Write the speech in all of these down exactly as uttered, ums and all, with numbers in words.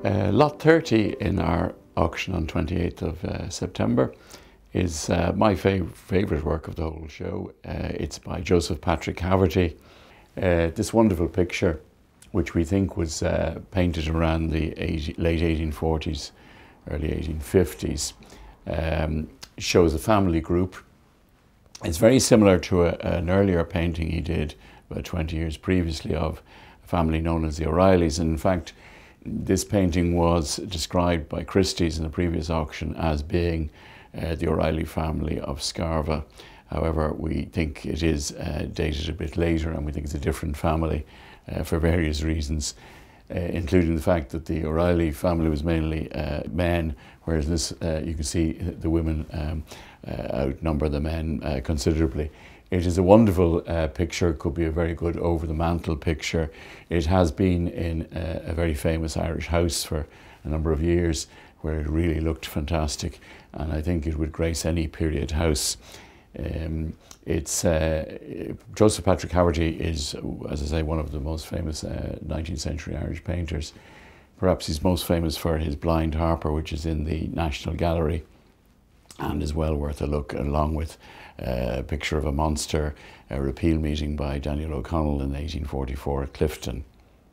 Uh, lot thirty in our auction on twenty-eighth of uh, September is uh, my fav favourite work of the whole show. Uh, it's by Joseph Patrick Haverty. Uh, this wonderful picture, which we think was uh, painted around the late eighteen forties, early eighteen fifties, um, shows a family group. It's very similar to a, an earlier painting he did about twenty years previously of a family known as the O'Reillys. And in fact, this painting was described by Christie's in the previous auction as being uh, the O'Reilly family of Scarva. However, we think it is uh, dated a bit later, and we think it's a different family uh, for various reasons, uh, including the fact that the O'Reilly family was mainly uh, men, whereas this, uh, you can see the women um, uh, outnumber the men uh, considerably. It is a wonderful uh, picture, could be a very good over-the-mantle picture. It has been in a, a very famous Irish house for a number of years, where it really looked fantastic, and I think it would grace any period house. Um, it's uh, Joseph Patrick Haverty is, as I say, one of the most famous uh, nineteenth century Irish painters. Perhaps he's most famous for his Blind Harper, which is in the National Gallery, and is well worth a look, along with uh, a picture of a monster, a repeal meeting by Daniel O'Connell in eighteen forty-four at Clifton.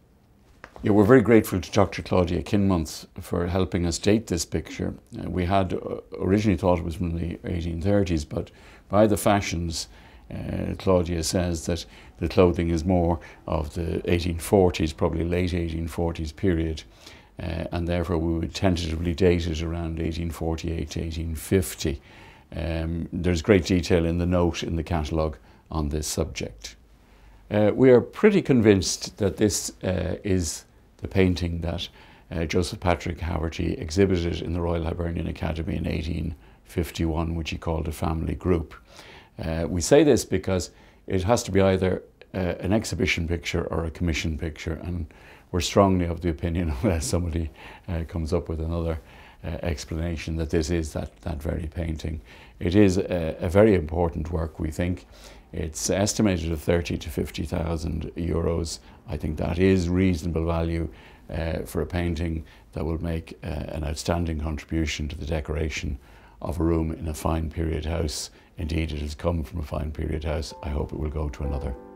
Yeah, we're very grateful to Doctor Claudia Kinmonth for helping us date this picture. Uh, we had uh, originally thought it was from the eighteen thirties, but by the fashions, uh, Claudia says that the clothing is more of the eighteen forties, probably late eighteen forties period. Uh, and therefore we would tentatively date it around eighteen forty-eight to eighteen fifty. Um, there's great detail in the note in the catalogue on this subject. Uh, we are pretty convinced that this uh, is the painting that uh, Joseph Patrick Haverty exhibited in the Royal Hibernian Academy in eighteen fifty-one, which he called a family group. Uh, we say this because it has to be either uh, an exhibition picture or a commission picture, and we're strongly of the opinion, unless somebody uh, comes up with another uh, explanation, that this is that, that very painting. It is a, a very important work, we think. It's estimated at thirty to fifty thousand euros. I think that is reasonable value uh, for a painting that will make uh, an outstanding contribution to the decoration of a room in a fine period house. Indeed, it has come from a fine period house. I hope it will go to another.